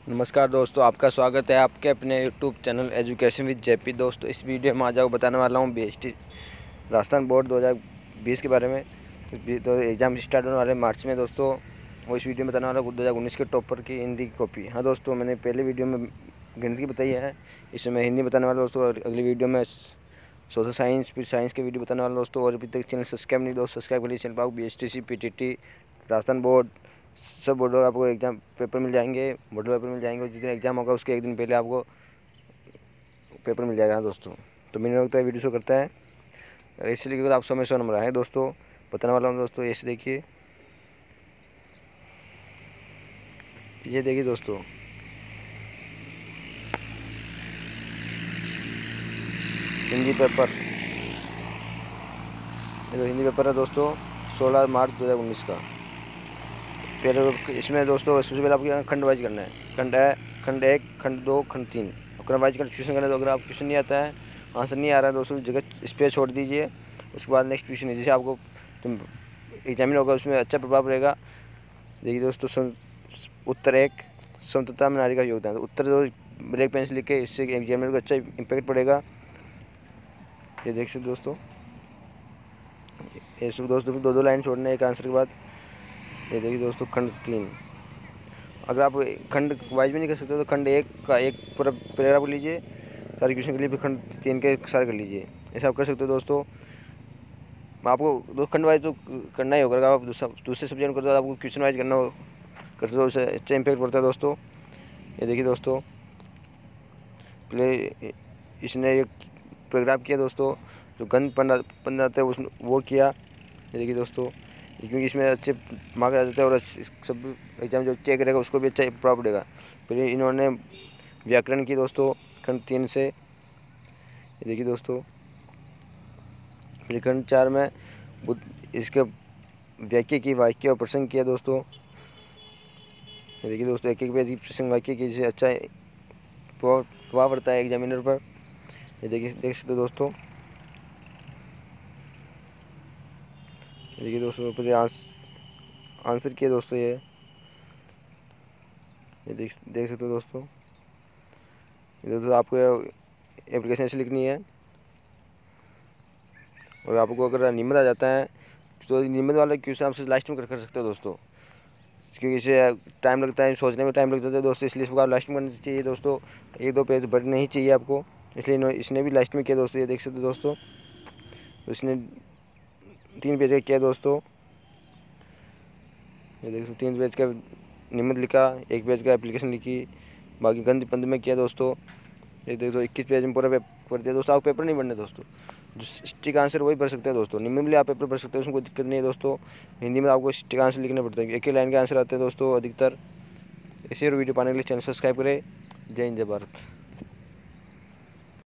नमस्कार दोस्तों, आपका स्वागत है आपके अपने YouTube channel education with J P. दोस्तों, इस वीडियो में आज आपको बताने वाला हूँ बीएसटी राजस्थान बोर्ड 2020 के बारे में। तो एग्ज़ाम स्टार्ट होने वाले मार्च में दोस्तों। वो इस वीडियो में बताने वाला हूँ 2019 के टॉपर की हिंदी की कॉपी। हाँ दोस्तों, मैंने पहले वीडियो में गणित की बताई है, इसमें मैं हिंदी बताने वाला दोस्तों। और अगली वीडियो में सोशल साइंस, फिर साइंस के वीडियो बताने वाला दोस्तों। और अभी तक चैनल सब्सक्राइब नहीं दोस्तों, सब्सक्राइब कर लीजिए चैनल पाओ। BSTC, PTT, राजस्थान बोर्ड, सब बोर्डों आपको एग्ज़ाम पेपर मिल जाएंगे, मॉडल पेपर मिल जाएंगे। जिस दिन एग्ज़ाम होगा उसके एक दिन पहले आपको पेपर मिल जाएगा दोस्तों। तो मैंने लगता है वीडियो शो करता है, इसलिए आप 100 नंबर आए दोस्तों। बताने वाला हूँ दोस्तों, ऐसे देखिए, ये देखिए दोस्तों, हिंदी पेपर, ये तो हिंदी पेपर है दोस्तों, 16 मार्च 2019 का। पहले इसमें दोस्तों सबसे पहले आपको खंड वाइज करना है। खंड 1, खंड 2, खंड 3 और खंड वाइज क्वेश्चन करना है। तो अगर आप क्वेश्चन नहीं आता है, आंसर नहीं आ रहा है दोस्तों, जगह इस पर छोड़ दीजिए। उसके बाद नेक्स्ट क्वेश्चन है, जैसे आपको एग्जामिन होगा उसमें अच्छा प्रभाव रहेगा। देखिए दोस्तों, उत्तर 1, स्वतंत्रता में नारी का योगदान। तो उत्तर जो ब्लैक पेन से लिख के, इससे एग्जामिनर को अच्छा इम्पैक्ट पड़ेगा। ये देख सकते दोस्तों, ये सब दोस्तों दो लाइन छोड़ना है एक आंसर के बाद। ये देखिए दोस्तों, खंड 3, अगर आप खंड वाइज भी नहीं कर सकते तो खंड 1 का एक पूरा पैराग्राफ लीजिए सारे क्वेश्चन के लिए, फिर खंड 3 के सारे कर लीजिए। ऐसा आप कर सकते हो दोस्तों। आपको दो खंड वाइज तो करना ही होगा। अगर आप दूसरे सब्जेक्ट करते हो तो आपको क्वेश्चन वाइज करना करते हो, उससे अच्छा इम्पैक्ट पड़ता है दोस्तों। ये देखिए दोस्तों, पहले इसने एक पैराग्राफ किया दोस्तों, जो गंध बन जाता है उस वो किया। ये देखिए दोस्तों, क्योंकि इसमें अच्छे मार्क्स आ जाते हैं और सब एग्जाम जो चेक करेगा उसको भी अच्छा प्रभाव पड़ेगा। फिर इन्होंने व्याकरण की दोस्तों खंड 3 से। ये देखिए दोस्तों, फिर खंड 4 में इसके वाक्य की, वाक्य और प्रसंग किया दोस्तों। ये देखिए दोस्तों, एक पेज की प्रसंग वाक्य की, जिससे अच्छा प्रभाव पड़ता है एग्जामिनर पर। ये देखिए, देख सकते हो दोस्तों। देखिए दोस्तों, फिर आंसर किया दोस्तों। ये देख सकते हो दोस्तों। ये दोस्तों आपको एप्लीकेशन ऐसे लिखनी है। और आपको अगर नियमित आ जाता है तो नियमित वाला क्वेश्चन आप लास्ट में कर सकते हो दोस्तों, क्योंकि इसे टाइम लगता है, सोचने में टाइम लगता है दोस्तों, इसलिए इसको आप लास्ट में करना चाहिए दोस्तों। 1-2 पेज बढ़ने ही चाहिए आपको, इसलिए इसने भी लास्ट में किया दोस्तों। ये देख सकते हो दोस्तों, इसने 3 पेज का किया दोस्तों। ये देख सकते 3 पेज का नियमित लिखा, 1 पेज का एप्लीकेशन लिखी, बाकी गंध पंद में किया दोस्तों। ये देख दो 21 पेज में पूरा पेपर दिया दोस्तों। आपको पेपर नहीं भरने दोस्तों, जो स्टिक आंसर वही भर सकते हैं दोस्तों। निम्न में आप पेपर भर सकते हो, उसमें कोई दिक्कत नहीं है दोस्तों। हिंदी में आपको स्टिक आंसर लिखना पड़ता है, एक ही लाइन के आंसर आते हैं दोस्तों अधिकतर। इसी और वीडियो पाने के लिए चैनल सब्सक्राइब करें। जय हिंद, जय भारत।